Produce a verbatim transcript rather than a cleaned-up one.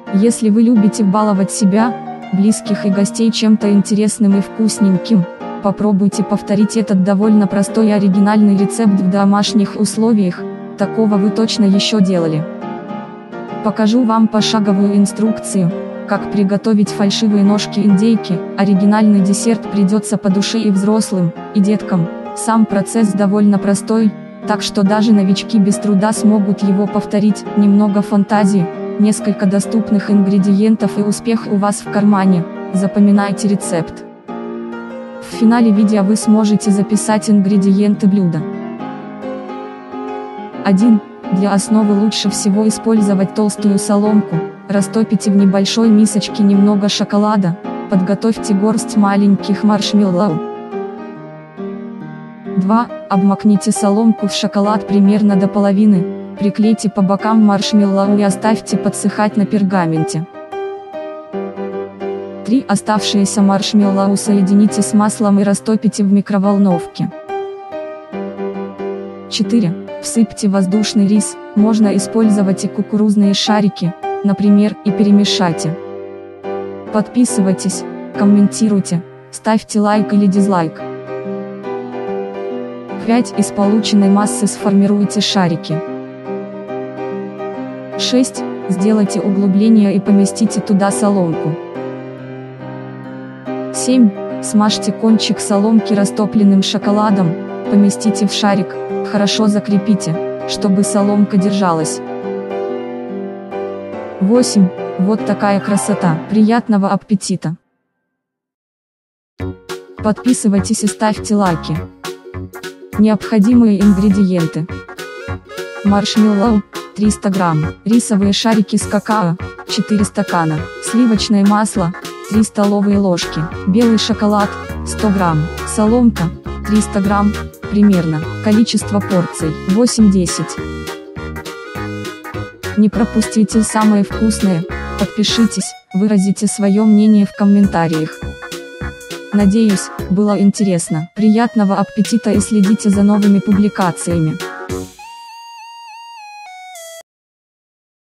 Если вы любите баловать себя, близких и гостей чем-то интересным и вкусненьким, попробуйте повторить этот довольно простой и оригинальный рецепт в домашних условиях, такого вы точно еще делали. Покажу вам пошаговую инструкцию, как приготовить фальшивые ножки индейки. Оригинальный десерт придется по душе и взрослым, и деткам. Сам процесс довольно простой, так что даже новички без труда смогут его повторить. Немного фантазии, несколько доступных ингредиентов и успех у вас в кармане. Запоминайте рецепт. В финале видео вы сможете записать ингредиенты блюда. один. Для основы лучше всего использовать толстую соломку. Растопите в небольшой мисочке немного шоколада, подготовьте горсть маленьких маршмеллоу. два. Обмакните соломку в шоколад примерно до половины, приклейте по бокам маршмеллоу и оставьте подсыхать на пергаменте. три. Оставшиеся маршмеллоу соедините с маслом и растопите в микроволновке. четыре. Всыпьте воздушный рис, можно использовать и кукурузные шарики, например, и перемешайте. Подписывайтесь, комментируйте, ставьте лайк или дизлайк. пять. Из полученной массы сформируйте шарики. шесть. Сделайте углубление и поместите туда соломку. семь. Смажьте кончик соломки растопленным шоколадом, поместите в шарик, хорошо закрепите, чтобы соломка держалась. восемь. Вот такая красота. Приятного аппетита! Подписывайтесь и ставьте лайки. Необходимые ингредиенты: маршмеллоу триста грамм, рисовые шарики с какао четыре стакана, сливочное масло три столовые ложки, белый шоколад сто грамм, соломка триста грамм, примерно, количество порций восемь-десять. Не пропустите самое вкусное, подпишитесь, выразите свое мнение в комментариях. Надеюсь, было интересно. Приятного аппетита и следите за новыми публикациями.